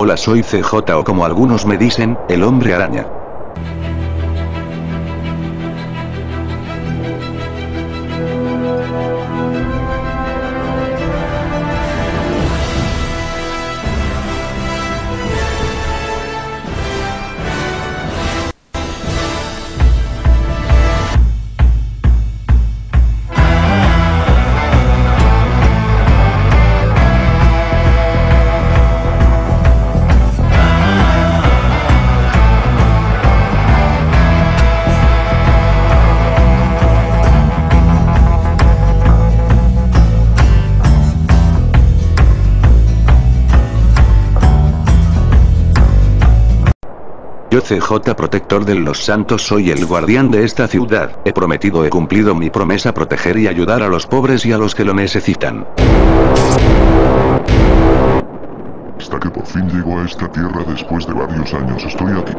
Hola, soy CJ o como algunos me dicen, el hombre araña. Yo CJ protector de los santos soy el guardián de esta ciudad, he cumplido mi promesa proteger y ayudar a los pobres y a los que lo necesitan. Hasta que por fin llego a esta tierra después de varios años estoy aquí.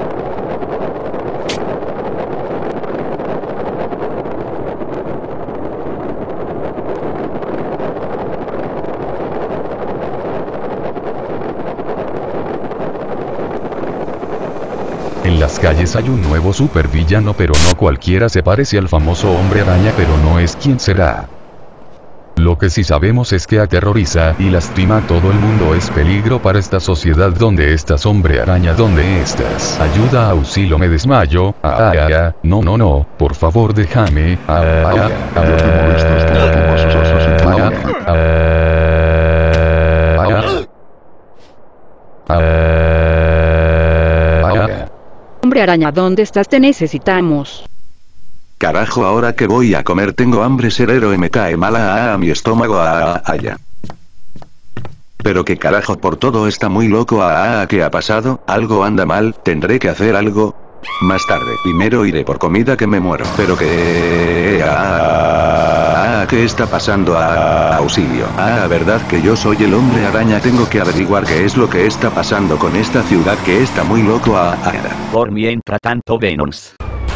En las calles hay un nuevo supervillano, pero no cualquiera se parece al famoso hombre araña, pero no es quien será. Lo que sí sabemos es que aterroriza y lastima a todo el mundo, es peligro para esta sociedad. ¿Dónde estás, hombre araña? ¿Dónde estás? Ayuda, auxilio, me desmayo. No, por favor déjame. Ya te molestas tanto, más Hombre araña, ¿dónde estás? Te necesitamos. Carajo, ahora que voy a comer tengo hambre, ser héroe me cae mala a mi estómago ya. Pero qué carajo, por todo está muy loco ¿qué ha pasado? Algo anda mal, tendré que hacer algo. Más tarde, primero iré por comida que me muero. Pero que... ¿qué está pasando? Auxilio. Verdad que yo soy el hombre araña, tengo que averiguar qué es lo que está pasando con esta ciudad que está muy loco Por mientras tanto Venoms.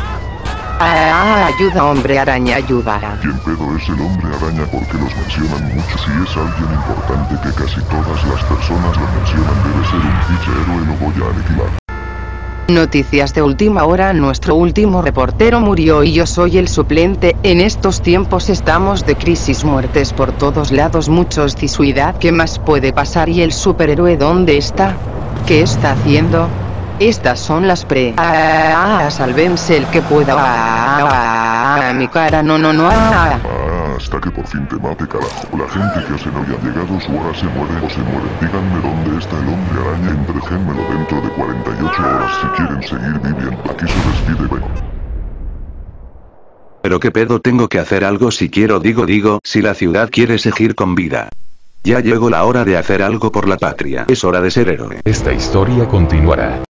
Ayuda, hombre araña, ayuda. ¿Quién pedo es el hombre araña? Porque los mencionan mucho. Si es alguien importante que casi todas las personas lo mencionan, debe ser un pinche héroe, lo voy a aniquilar. Noticias de última hora: nuestro último reportero murió y yo soy el suplente. En estos tiempos estamos de crisis, muertes por todos lados, muchos disuidad. ¿Qué más puede pasar? ¿Y el superhéroe dónde está? ¿Qué está haciendo? Estas son las sálvense el que pueda. Mi cara, no. Hasta que por fin te mate, carajo. La gente que hacen hoy ha llegado su hora, se muere o se mueren. Díganme dónde está el hombre araña, entréjenmelo dentro de 48 horas si quieren seguir viviendo. Aquí se despide Venom. Pero qué pedo, tengo que hacer algo si quiero, digo, si la ciudad quiere seguir con vida. Ya llegó la hora de hacer algo por la patria. Es hora de ser héroe. Esta historia continuará.